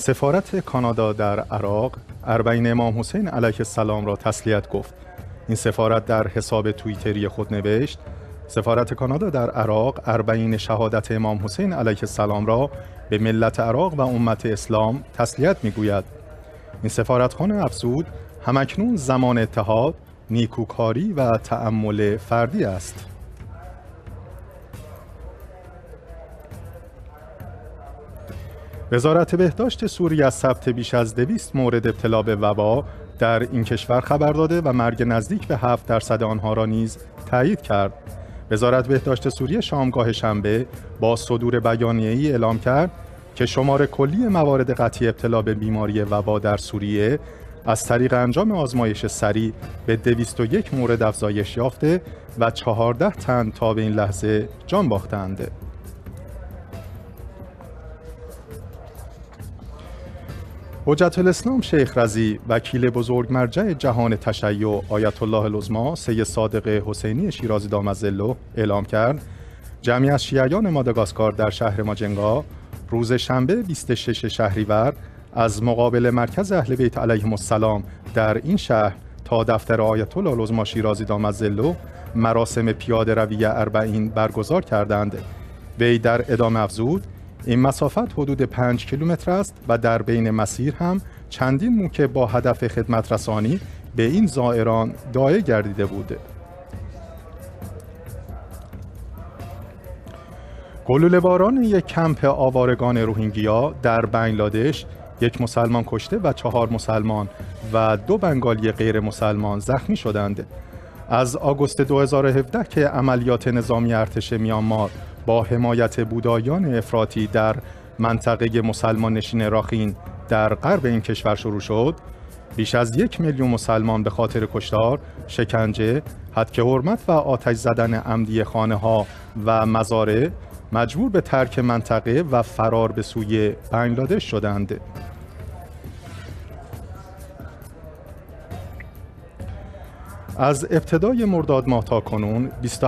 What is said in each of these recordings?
سفارت کانادا در عراق اربعین امام حسین علیه السلام را تسلیت گفت. این سفارت در حساب توییتری خود نوشت: سفارت کانادا در عراق اربعین شهادت امام حسین علیه السلام را به ملت عراق و امت اسلام تسلیت می‌گوید. این سفارتخانه افزود: همکنون زمان اتحاد، نیکوکاری و تأمل فردی است. وزارت بهداشت سوریه از ثبت بیش از 200 مورد ابتلا به وبا در این کشور خبر داده و مرگ نزدیک به 7% آنها را نیز تایید کرد. وزارت بهداشت سوریه شامگاه شنبه با صدور بیانیه‌ای اعلام کرد که شمار کلی موارد قطعی ابتلا به بیماری وبا در سوریه از طریق انجام آزمایش سریع به 201 مورد افزایش یافته و 14 تن تا به این لحظه جان باختند. حجت الاسلام شیخ رضی، وکیل بزرگ مرجع جهان تشیع آیت الله العظمی سید صادق حسینی شیرازی دامت ظله اعلام کرد جمعی از شیعیان ماداگاسکار در شهر ماجنگا روز شنبه 26 شهریور از مقابل مرکز اهل بیت علیهم السلام در این شهر تا دفتر آیت الله العظمی شیرازی دامت ظله مراسم پیاده روی اربعین برگزار کردند. وی در ادامه افزود: این مسافت حدود 5 کیلومتر است و در بین مسیر هم چندین موکب با هدف خدمت رسانی به این زائران داعی گردیده بود. گلوله‌باران یک کمپ آوارگان روهینگیا در بنگلادش 1 مسلمان کشته و 4 مسلمان و 2 بنگالی غیر مسلمان زخمی شدند. از آگوست 2017 که عملیات نظامی ارتش میانمار با حمایت بودایان افراطی در منطقه مسلمان نشین راخین در غرب این کشور شروع شد، بیش از 1 میلیون مسلمان به خاطر کشتار، شکنجه، هتک حرمت و آتش زدن عمدی خانه‌ها و مزارع مجبور به ترک منطقه و فرار به سوی بنگلادش شدند. از ابتدای مرداد ماه تا کنون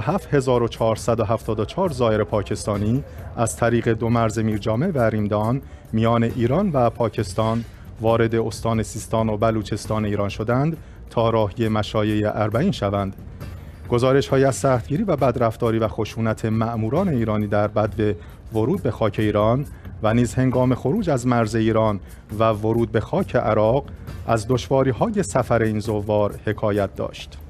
27474 زائر پاکستانی از طریق 2 مرز میرجامع و ریمدان میان ایران و پاکستان وارد استان سیستان و بلوچستان ایران شدند تا راهی مشایع اربعین شوند. گزارش‌های از سختگیری و بدرفتاری و خشونت مأموران ایرانی در بدو ورود به خاک ایران و نیز هنگام خروج از مرز ایران و ورود به خاک عراق از دشواری‌های سفر این زوار حکایت داشت.